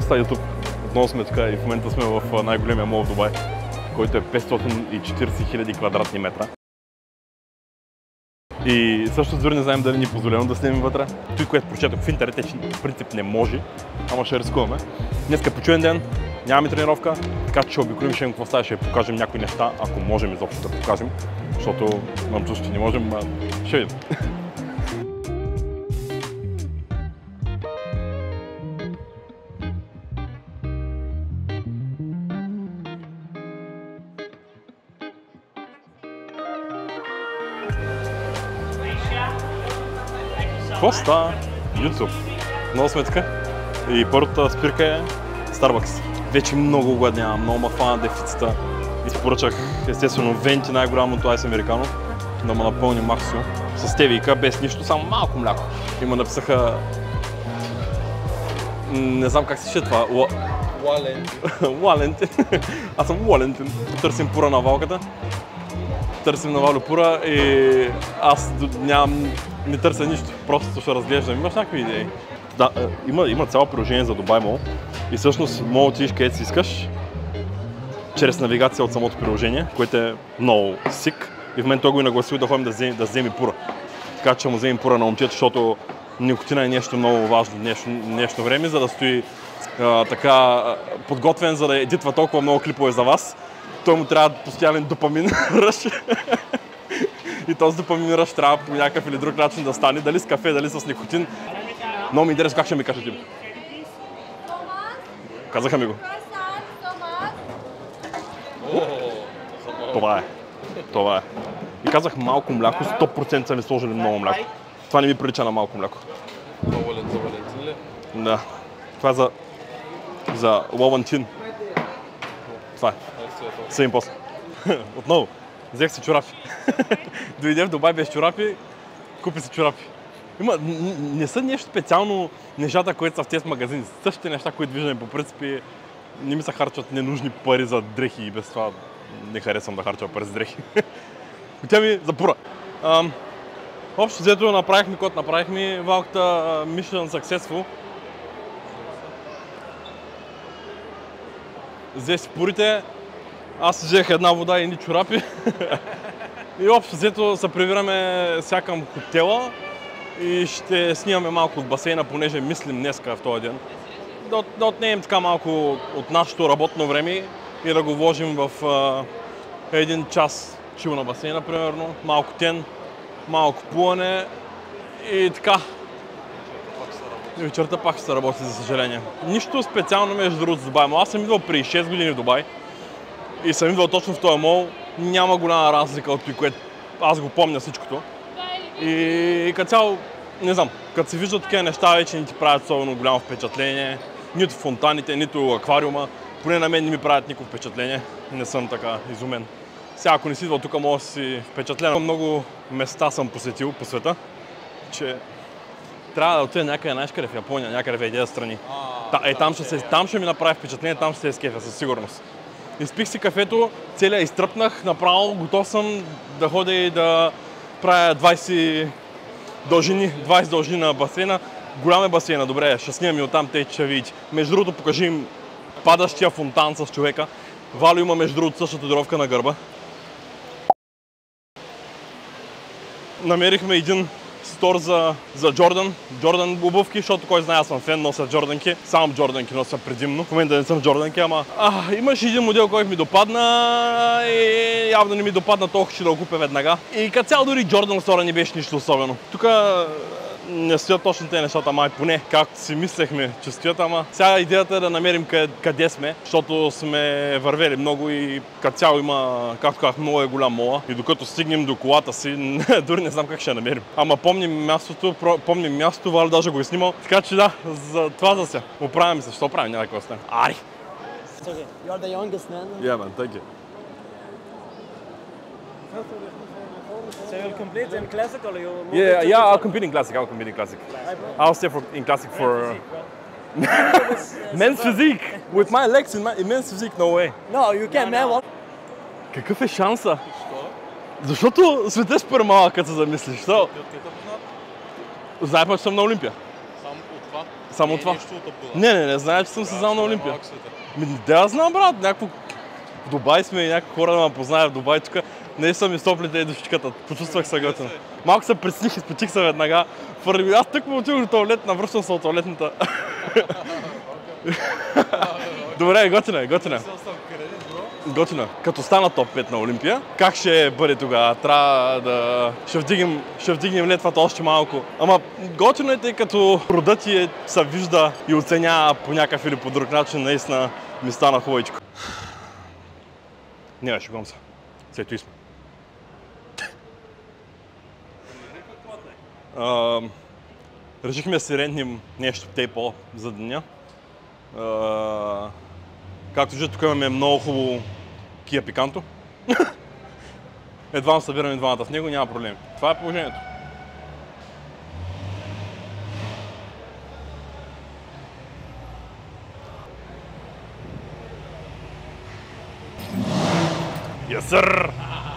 става YouTube. Отново сме така и в момента сме в най-големия мол в Дубай, който е 540 000 квадратни метра. И също дори не знаем дали ни е позволено да снимем вътре. Той, което прочетох в интернет е, че в принцип не може, ама ще рискуваме. Днес е почуен ден, нямаме тренировка, така че ще обиколим, ще им какво става, ще покажем някои неща, ако можем изобщо да покажем, защото имам чувство, че не можем, ще видим. Какво става? YouTube. Много сме така. И първата спирка е Starbucks. Вече много гладнявам, много ма фана дефицита. Изпоръчах естествено венти, най-голямото айс американо, да ме напълни максимум. С стевийка, без нищо, само малко мляко. И ме написаха... Не знам как се ще това. Валентин. Аз съм Валентин. Търсим пура на валката. Търсим на Валю пура и аз не търся нищо, просто ще разглеждам. Имаш някакви идеи? Да, има цяло приложение за Dubai Mall и всъщност мога да отидеш където си искаш чрез навигация от самото приложение, което е много сик и в момента той го и нагласил да ходим да вземе пура. Така че му вземем пура на момчето, защото никотина е нещо много важно в днешно време, за да стои така подготвен, за да едитва толкова много клипове за вас. Той му трябва постоянен допамин ръж. И този допамин ръж трябва по някакъв или друг начин да стане, дали с кафе, дали с никотин. Много ми интересно как ще ми кажеш ти. Казаха ми го. Това е. И казах малко мляко, 100% са ми сложили много мляко. Това не ми прилича на малко мляко. За Валентин ли? Да. Това е за Валентин. Това е. Съвим после. Отново. Взех си чорапи. Дойде в Дубай без чорапи, купи си чорапи. Не са нещо специално нещата, които са в тези магазини. Същите неща, които виждаме по принципи, не ми се харчат ненужни пари за дрехи и без това не харесвам да харча пари за дрехи. Отя ми за пура. Общо взето направихме, когато направихме валката Mission Successful. Взех си пурите, аз взех една вода и едни чорапи. И общо взето се прибираме сега към хотела и ще снимаме малко от басейна, понеже мислим днеска в този ден. Да отнеем така малко от нашето работно време и да го вложим в един час чил на басейна, примерно. Малко тен, малко плуване и така. Вечерта пак ще се работи, за съжаление. Нищо специално между другото с Дубай, но аз съм идвал преди 6 години в Дубай и съм идвал точно в този мол. Няма голяма разлика от това, което аз го помня всичкото. И като цяло, не знам, като се виждат такива неща, вече не ти правят особено голямо впечатление. Нито фонтаните, нито аквариума. Поне на мен не ми правят никакво впечатление. Не съм така изумен. Сега, ако не си идвал тук, може да си впечатлен. Много места съм посетил по света, че трябва да отида някъде, знаеш къде, в Япония, някъде в един страни. Там ще ми направи впечатление, там ще се изкефя със сигурност. Изпих си кафето, целия изтръпнах, направо готов съм да ходя и да правя 20 дължини на басейна. Голям е басейна, добре, ще снимам и оттам, те ще видите. Между другото, покажи им падащия фонтан с човека. Валю има между другото същата татуировка на гърба. Намерихме един стор за Джордан обувки, защото кой знае, аз съм фен, нося джорданки. Само джорданки нося предимно. В момента не съм джорданки, ама имаше един модел, който ми допадна и явно не ми допадна толкова, че да го купя веднага. И като цяло дори Джордан стора не беше нищо особено. Тук не стоят точно тези нещата, май поне както си мислехме, че стоят, ама сега идеята е да намерим къде сме, защото сме вървели много и като цяло има, както казах, много е голям мола и докато стигнем до колата си, дори не знам как ще намерим. Ама помним мястото, Валю даже го е снимал, така че да, за това за сега. Оправяме се, що правим, няма какво стане. Ари! You're the youngest man. Yeah, man, thank you. So you'll compete in classic or you? Yeah, I'll compete in classic. I'll stay in classic for men's physique. With my legs in men's physique, no way. No, you can, man. What? Какъв е шанса? Защото светът е супер малък, като се замислиш. Знаеш, че съм на Олимпия. това? Само това. Нещо от Абу Даби. Не, знае, че съм състезавал на Олимпия. Малък света. Да, знам, брат, някакво... В Дубай сме и някакви хора да ме познаят в Дубай тук. Не са ми стоплите и душичката. Почувствах се готино. Малко се пресних, изпотих се веднага. Аз тък му отидох до туалет, навръщам се от туалетната. Добре, готина е. Готина. Като стана топ 5 на Олимпия, как ще бъде тогава? Трябва да... Ще вдигнем летвата още малко. Ама готино е, тъй като родът ти се вижда и оценява по някакъв или по друг начин. Наистина ми стана хубавичко. Не, шегувам се. Сето сме. Решихме да си рентнем нещо тейпо за деня. Както виждате, тук имаме много хубаво Kia Picanto. Едва събираме двамата в него, няма проблем. Това е положението. Yes, sir!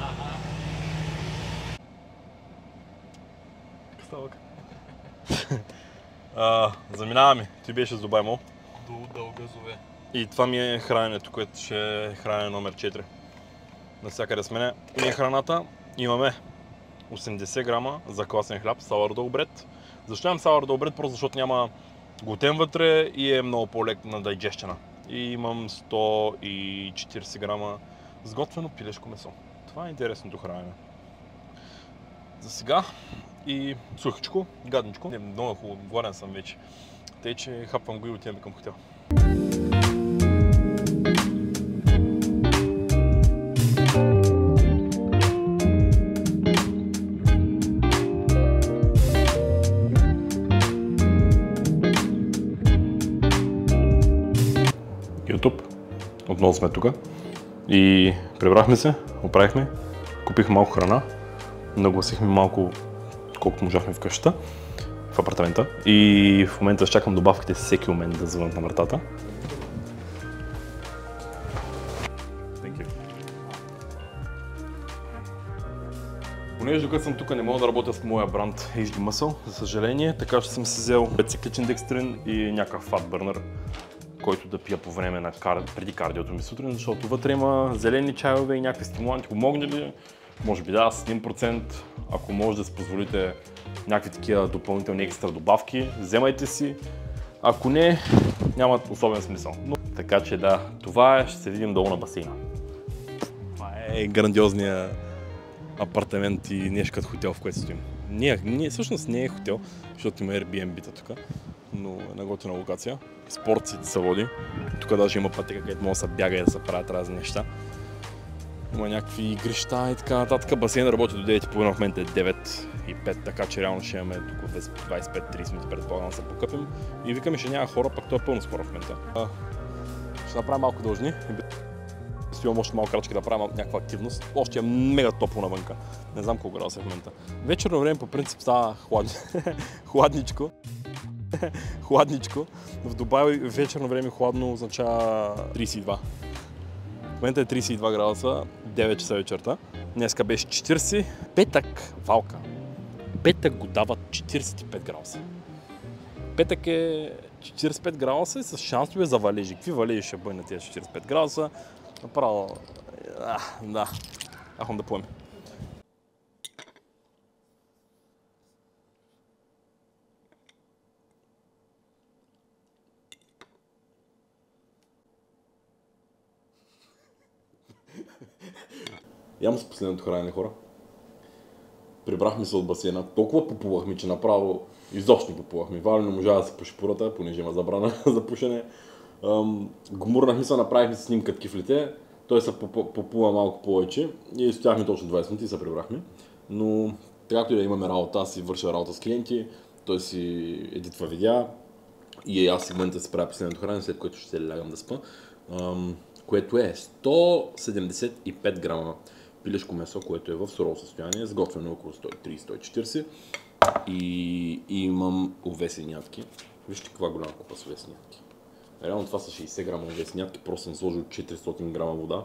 Заминаваме. Ти беше с Дубай Мол. До Дългазове. И това ми е храненето, което ще е хранене номер 4. Навсякъде с мене ми е храната. Имаме 80 грама за квасен хляб, sourdough bread. Защо имам sourdough bread? Просто защото няма глутен вътре и е много по-лек на digestion. И имам 140 грама сготвено пилешко месо. Това е интересното хранене. За сега и сухичко, гадничко. Много хубаво, гладен съм вече. Тъй, че хапвам го и отиваме към хотел. YouTube. Отново сме тук. И прибрахме се, оправихме, купих малко храна, нагласихме малко колкото можахме в къщата, в апартамента. И в момента чакам добавките всеки момент да звънат на вратата. Понеже докато съм тук не мога да работя с моя бранд HD Muscle, за съжаление, така че съм си взел цикличен декстрин и някакъв fat burner, който да пия по време на преди кардиото ми сутрин, защото вътре има зелени чайове и някакви стимуланти. Помогне ли? Може би да, с 1%. Ако може да си позволите някакви такива допълнителни екстра добавки, вземайте си. Ако не, нямат особен смисъл. Но, така че да, това е, ще се видим долу на басейна. Това е грандиозния апартамент и нещо като хотел, в което стоим. Всъщност не е хотел, защото има Airbnb-та тук, но е на готина локация. Спортците се води. Тук даже има пътека, където може да се бяга и да се правят разни неща. Има някакви игрища и така нататък. Басейн работи до 9:30, в момента е 9:05, така че реално ще имаме тук 25-30 минути предполагам да се покъпим. И викаме, ще няма хора, пък той е пълно скоро в момента. Ще направим малко дължни. Стоим още малко крачки да правим някаква активност. Още е мега топло навънка. Не знам колко градуса е в момента. Вечерно време по принцип става хладничко. Хладничко. В Дубай вечерно време хладно означава 32. В момента е 32 градуса, 9 часа вечерта. Днеска беше 40. Петък, валка. Петък го дават 45 градуса. Петък е 45 градуса и с шансове за валежи. Какви валежи ще бъде на тези 45 градуса? Направо... да. Ахом да поеме. Ям с последното хранене, хора. Прибрахме се от басейна. Толкова попувахме, че направо изобщо не попувахме. Валя не можа да се пуши пората, понеже има забрана за пушене. Гмурнахме се, направихме си снимка от кифлите. Той се попува малко повече и стояхме точно 20 минути и се прибрахме. Но както и да имаме работа, аз си върша работа с клиенти, той си едитва видеа и аз в момента се правя последното хранене, след което ще се лягам да спа. Което е 175 грама пилешко месо, което е в сурово състояние, сготвено около 130-140 и имам овесени ядки. Вижте каква голяма купа с овесени ядки. Реално това са 60 грама овесени ядки, просто съм сложил 400 грама вода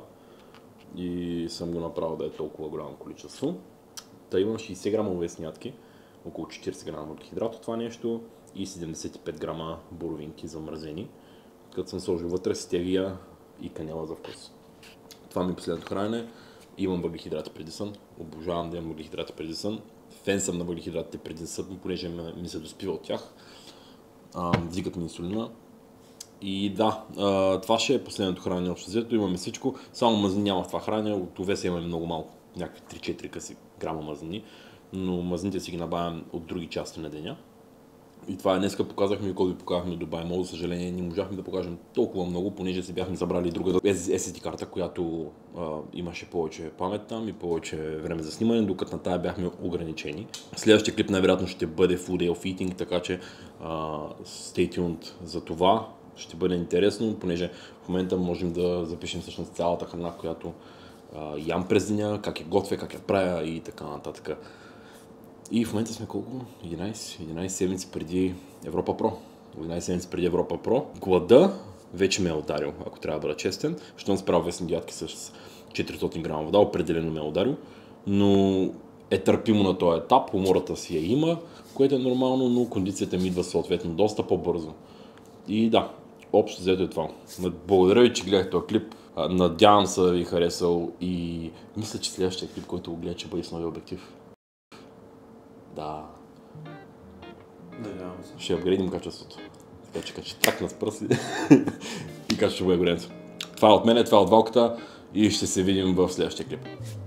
и съм го направил да е толкова голямо количество. Та имам 60 грама овесени ядки, около 40 грама въглехидрат от това нещо и 75 грама боровинки замразени. Като съм сложил вътре стевия и канела за вкус. Това ми е последното хранене. Имам въглехидрати преди сън. Обожавам да имам въглехидрати преди сън. Фен съм на въглехидратите преди сън, понеже ми се доспива от тях. Вдигат ми инсулина. И да, това ще е последното хранене общо взето. Имаме всичко. Само мазнини няма в това хранене. От овеса имаме много малко. Някакви 3-4 къси грама мазнини. Но мазнините си ги набавям от други части на деня. И това днеска показахме и когато ви показахме Дубай Мол. За съжаление, не можахме да покажем толкова много, понеже си бяхме забрали друга SSD карта, която имаше повече памет там и повече време за снимане, докато на тая бяхме ограничени. Следващия клип най-вероятно ще бъде Full Day of Eating, така че stay tuned за това. Ще бъде интересно, понеже в момента можем да запишем всъщност цялата храна, която ям през деня, как я готвя, как я правя и така нататък. И в момента сме колко? 11 седмици преди Европа Про. 11 седмици преди Европа Про. Глада вече ме е ударил, ако трябва да бъда честен. Щом справя весни дядки с 400 грама вода, определено ме е ударил. Но е търпимо на този етап, умората си я има, което е нормално, но кондицията ми идва съответно доста по-бързо. И да, общо взето е това. Благодаря ви, че гледахте този клип. Надявам се да ви харесал и мисля, че следващия клип, който го гледа, ще бъде с новия обектив. Да. Надявам се. Ще апгрейдим качеството. Така че ще тракна с пръси и качеството ще бъде горенцо. Това е от мене, това е от Валката и ще се видим в следващия клип.